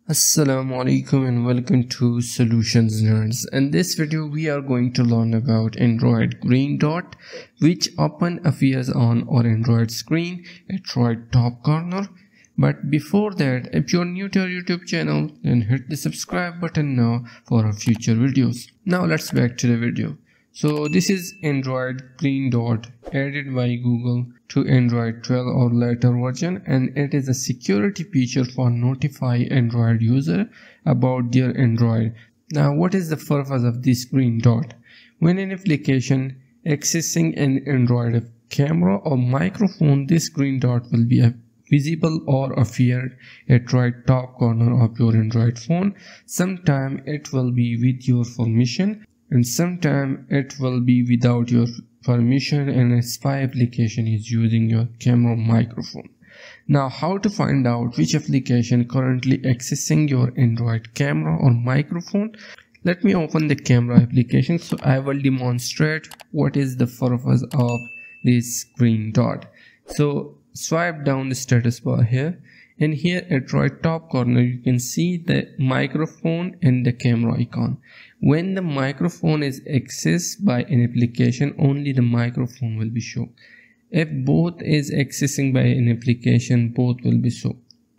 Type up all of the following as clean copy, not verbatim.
Assalamu alaikum and welcome to Solutions Nerds. In this video we are going to learn about Android green dot, which often appears on our Android screen at right top corner. But before that, if you're new to our YouTube channel, then hit the subscribe button now for our future videos. Now let's back to the video. So this is Android green dot added by Google to Android 12 or later version, and it is a security feature for notify Android user about their Android. Now what is the purpose of this green dot? When an application accessing an Android camera or microphone, this green dot will be visible or appear at right top corner of your Android phone. Sometime it will be with your permission, and sometime it will be without your permission, and a spy application is using your camera microphone. Now how to find out which application currently accessing your Android camera or microphone? Let me open the camera application so I will demonstrate what is the purpose of this green dot. So swipe down the status bar here, and here at right top corner you can see the microphone and the camera icon. When the microphone is accessed by an application, only the microphone will be shown. If both is accessing by an application, both will be shown.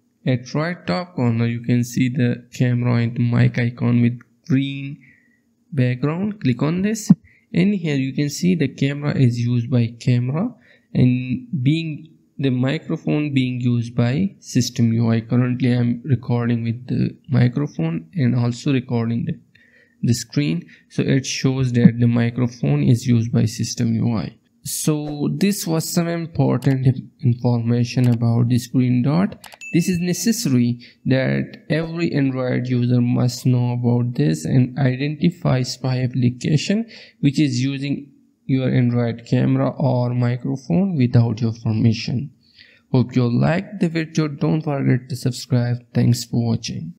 At right top corner you can see the camera and the mic icon with green background. Click on this, and here you can see the camera is used by camera and the microphone being used by System UI. Currently I am recording with the microphone and also recording the screen, so it shows that the microphone is used by System UI. So this was some important information about this green dot. This is necessary that every Android user must know about this and identify spy application which is using your Android camera or microphone without your permission. Hope you liked the video. Don't forget to subscribe. Thanks for watching.